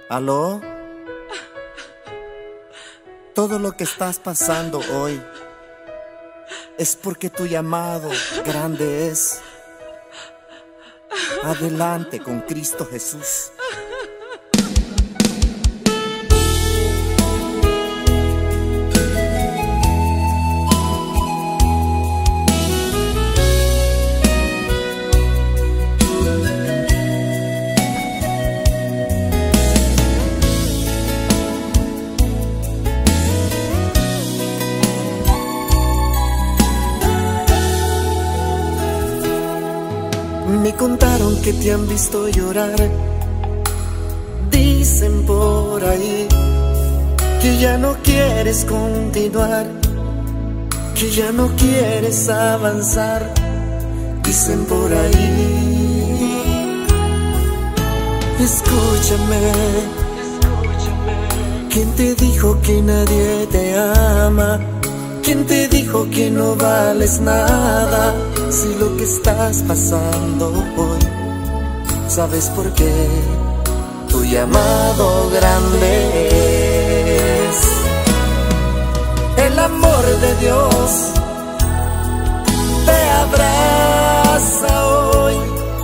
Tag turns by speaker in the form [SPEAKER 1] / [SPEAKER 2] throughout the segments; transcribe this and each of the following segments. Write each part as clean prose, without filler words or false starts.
[SPEAKER 1] ¿Aló? Todo lo que estás pasando hoy es porque tu llamado grande es. Adelante con Cristo Jesús. Me contaron que te han visto llorar. Dicen por ahí que ya no quieres continuar, que ya no quieres avanzar. Dicen por ahí. Escúchame. ¿Quién te dijo que nadie te ama? ¿Quién te dijo que no vales nada? Si lo que estás pasando hoy, ¿sabes por qué? Tu llamado grande es. El amor de Dios te abraza hoy.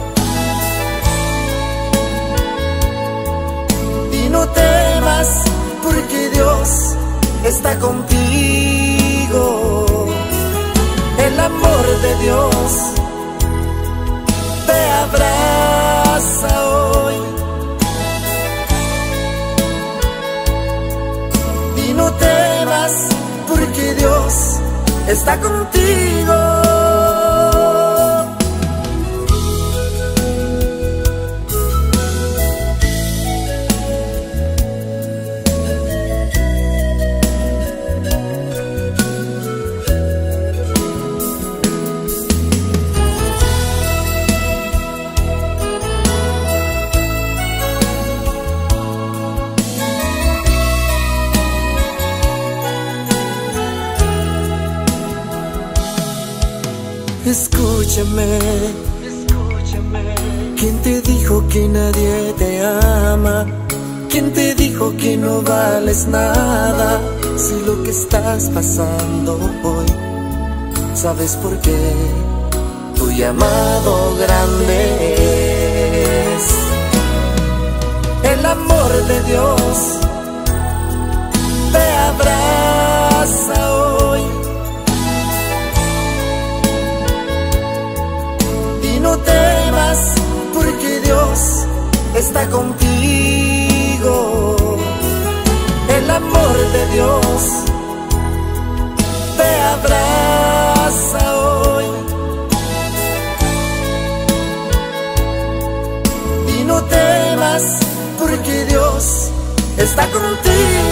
[SPEAKER 1] Y no temas, porque Dios está contigo. El amor de Dios te abraza hoy. Y no temas, porque Dios está contigo. Escúchame, ¿quién te dijo que nadie te ama? ¿Quién te dijo que no vales nada? Si lo que estás pasando hoy, ¿sabes por qué? Tu llamado grande es. El amor de Dios te abraza hoy. No temas, porque Dios está contigo. El amor de Dios te abraza hoy. Y no temas, porque Dios está contigo.